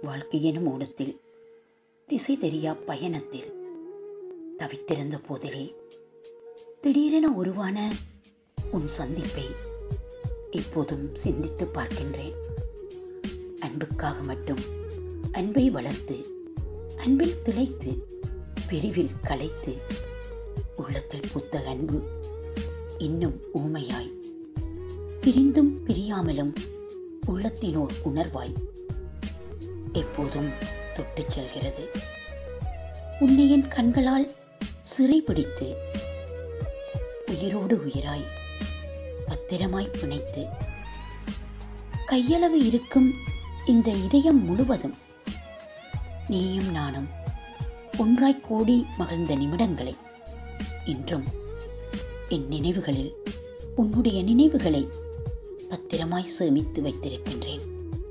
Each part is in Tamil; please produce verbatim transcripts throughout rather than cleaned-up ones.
வாழ்க்கையெனும் ஓடத்தில் திசை தெரியா பயணத்தில் தவித்திருந்த போதிலே திடீரென உருவான உன் சந்திப்பை இப்போதும் சிந்தித்து பார்க்கின்றேன். அன்புக்காக மட்டும் அன்பை வளர்த்து அன்பில் திளைத்து பிரிவில் களைத்து உள்ளத்தில் பூத்த அன்பு இன்னும் ஊமையாய் பிரிந்தும் பிரியாமலும் உள்ளத்தினோர் உணர்வாய் எப்போதும் தொட்டுச் செல்கிறது. உன்னை என் கண்களால் சிறைபிடித்து உயிரோடு உயிராய் பத்திரமாய் பிணைத்து கையளவு இருக்கும் இந்த இதயம் முழுவதும் நீயும் நானும் ஒன்றாய் கூடி மகிழ்ந்த நிமிடங்களை இன்றும் என் நினைவுகளில் உன்னுடைய நினைவுகளை பத்திரமாய் சேமித்து வைத்திருக்கின்றேன்.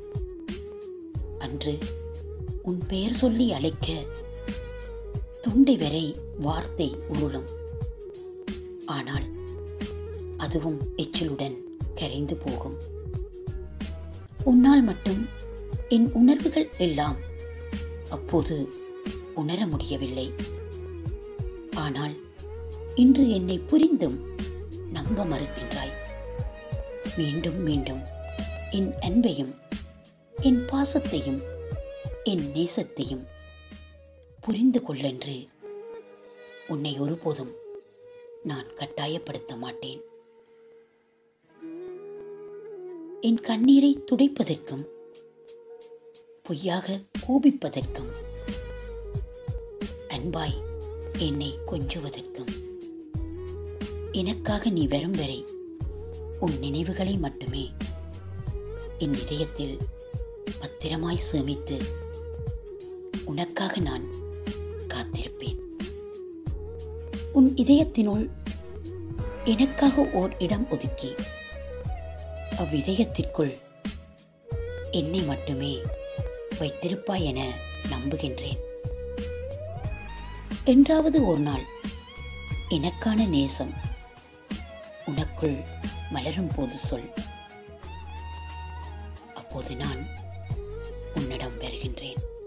அன்று உன் பெயர் சொல்லி அழைக்க தொண்டை வரை வார்த்தை உருளும். ஆனால் அதுவும் எச்சிலுடன் கரைந்து போகும். உன்னால் மட்டும் என் உணர்வுகள் எல்லாம் அப்போது உணர முடியவில்லை. ஆனால் இன்று என்னை புரிந்தும் நம்ப மறுக்கின்றாய். மீண்டும் மீண்டும் என் அன்பையும் என் பாசத்தையும் என் நேசத்தையும் புரிந்து கொள்ளென்று உன்னை ஒருபோதும் நான் கட்டாயப்படுத்த மாட்டேன். என் கண்ணீரை துடைப்பதற்கும் பொய்யாக கோபிப்பதற்கும் அன்பாய் என்னை கொஞ்சுவதற்கும் எனக்காக நீ வரும் வரை உன் நினைவுகளை மட்டுமே என் இதயத்தில் பத்திரமாய் சேமித்து உனக்காக நான் காத்திருப்பேன். உன் இதயத்தினுள் எனக்காக ஓர் இடம் ஒதுக்கி அவ்விதயத்திற்குள் என்னை மட்டுமே வைத்திருப்பாய் என நம்புகின்றேன். என்றாவது ஒரு நாள் எனக்கான நேசம் உனக்குள் மலரும் போது சொல். அப்போது நான் உன்னிடம் வருகின்றேன்.